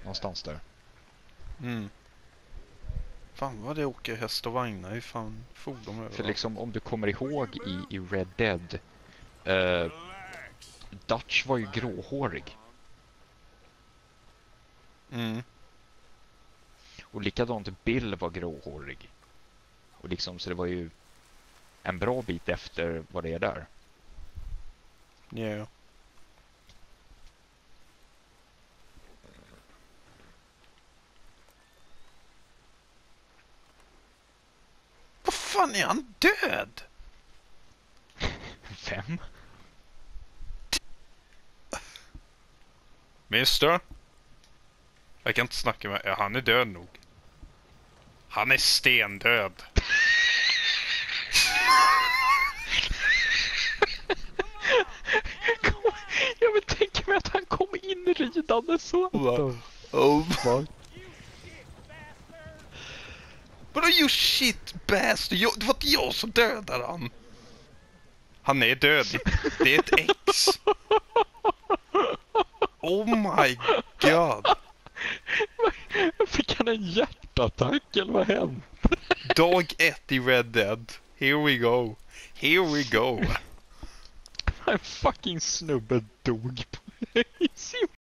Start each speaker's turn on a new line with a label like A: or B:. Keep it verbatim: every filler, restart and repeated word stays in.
A: någonstans där.
B: Mm. Fan vad det åker häst och vagnar. Hur fan for de över?
A: För liksom om du kommer ihåg i, i Red Dead, uh, Dutch var ju gråhårig.
B: Mm.
A: Och likadant Bill var gråhårig. Och liksom, så det var ju en bra bit efter vad det är där.
B: Ja. Yeah. Vad fan är han död?
A: Vem?
B: Mister? Jag kan inte snacka med... Ja, han är död nog. Han är stendöd.
A: Jag vill tänka mig att han kom in ridande så.
B: Oh fuck. Vadå you shit bastard? Jag, det var inte jag som dödade han. Han är död. Det är ett ex. Oh my god.
A: Fick han en hjärtattack eller vad hände?
B: Dag ett i Red Dead. Here we go. Here we go.
A: En fucking snubbe dog på sin